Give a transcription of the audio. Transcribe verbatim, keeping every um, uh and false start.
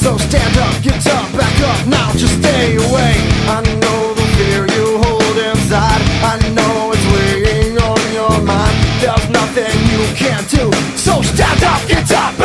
So stand up, get up, back up, now just stay away. I know the fear you hold inside, I know it's weighing on your mind. There's nothing you can do, so stand up, get up.